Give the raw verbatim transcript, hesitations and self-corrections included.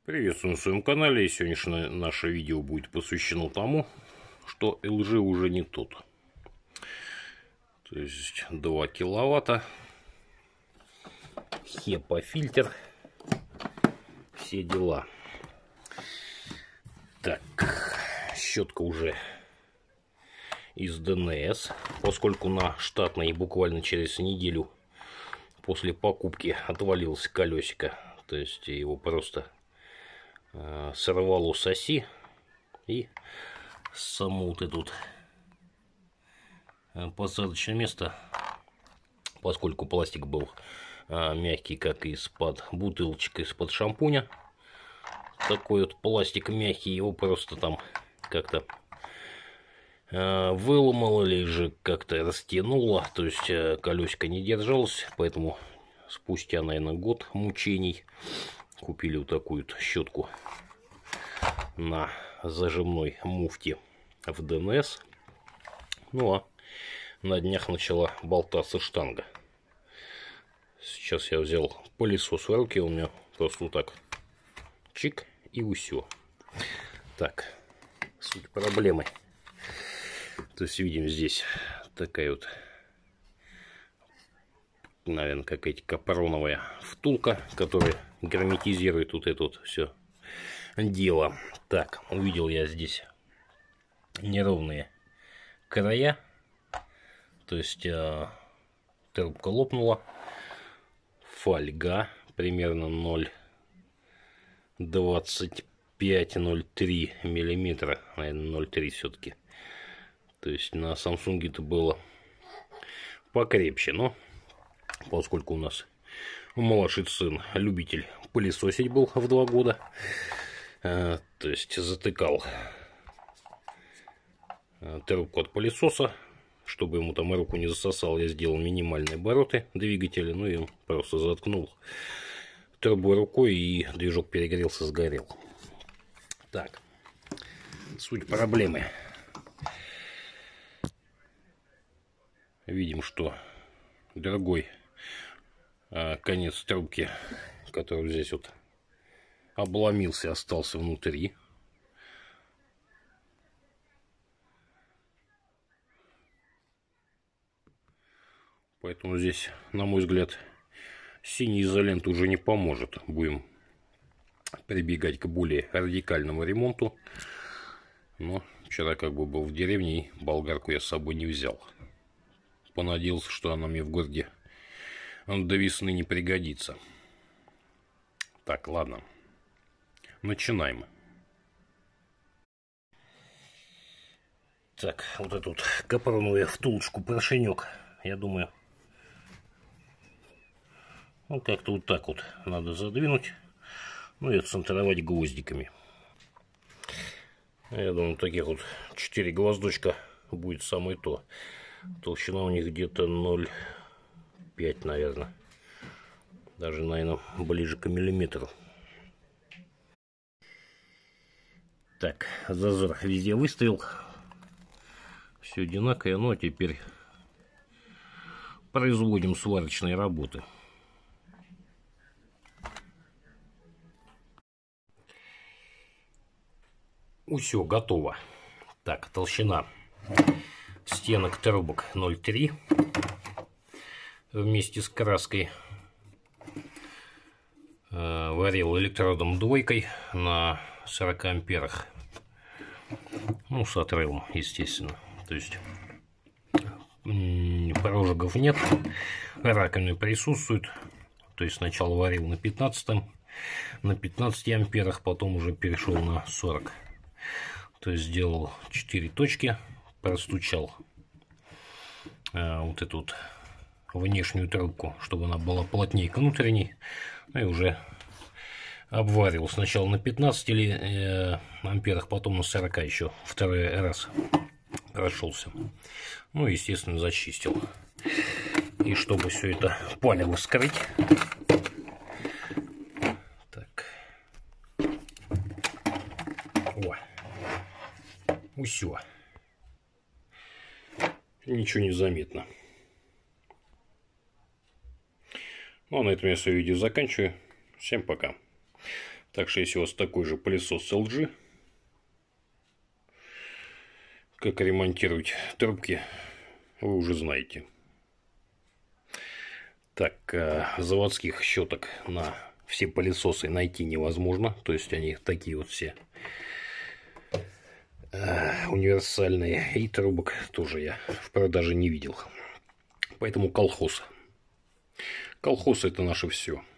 Приветствую на своем канале. Сегодняшнее наше видео будет посвящено тому, что эл джи уже не тот. То есть два киловатта, хепа фильтр, все дела. Так, щетка уже из дэ эн эс, поскольку на штатной буквально через неделю после покупки отвалилось колесико, то есть его просто э, сорвало с оси, и само вот это вот посадочное место, поскольку пластик был э, мягкий, как из-под бутылочек из-под шампуня, такой вот пластик мягкий, его просто там как-то э, выломало или же как-то растянуло, то есть э, колесико не держалось, поэтому спустя, наверное, год мучений купили вот такую вот щетку на зажимной муфте в дэ эн эс. Ну а на днях начала болтаться штанга. Сейчас я взял пылесос в руки, у меня просто вот так чик и усё. Так, суть проблемы. То есть видим здесь такая вот, наверное, какая-то капроновая втулка, которая герметизирует вот это вот все дело. Так, увидел я здесь неровные края, то есть э, трубка лопнула, фольга примерно ноль двадцать пять — ноль три миллиметра, наверное, ноль три все-таки. То есть на Samsung это было покрепче, но поскольку у нас младший сын любитель пылесосить был в два года, э, то есть затыкал э, трубку от пылесоса, чтобы ему там руку не засосал, я сделал минимальные обороты двигателя, ну и он просто заткнул трубу рукой, и движок перегрелся, сгорел. Так, суть проблемы. Видим, что дорогой э, конец трубки, который здесь вот обломился, остался внутри. Поэтому здесь, на мой взгляд, синий изолент уже не поможет. Будем прибегать к более радикальному ремонту. Но вчера как бы был в деревне, и болгарку я с собой не взял. Понадеялся, что она мне в городе до весны не пригодится. Так, ладно. Начинаем. Так, вот эту вот капроновую втулочку, поршенек, я думаю, ну, как-то вот так вот надо задвинуть, ну и отцентровать гвоздиками. Я думаю, таких вот четыре гвоздочка будет самое то. Толщина у них где-то ноль пять, наверное. Даже, наверное, ближе к миллиметру. Так, зазор везде выставил. Все одинаково. Ну а теперь производим сварочные работы. Все готово. Так, толщина стенок трубок ноль три вместе с краской. Э, варил электродом двойкой на сорока амперах. Ну, с отрывом, естественно. То есть прожигов нет, раковины присутствуют. То есть сначала варил на пятнадцатом, на пятнадцати амперах, потом уже перешел на сорок. То есть сделал четыре точки, простучал э, вот эту вот внешнюю трубку, чтобы она была плотнее к внутренней, ну и уже обварил сначала на пятнадцати э, амперах, потом на сорока еще второй раз прошелся. Ну, естественно, зачистил. И чтобы все это палево скрыть, так, о, усё, ничего не заметно. Ну, а на этом я свое видео заканчиваю. Всем пока. Так что, если у вас такой же пылесос эл джи, как ремонтировать трубки, вы уже знаете. Так, заводских щеток на все пылесосы найти невозможно. То есть, они такие вот все универсальные. И трубок тоже я в продаже не видел. Поэтому колхоз. Колхоз — это наше все.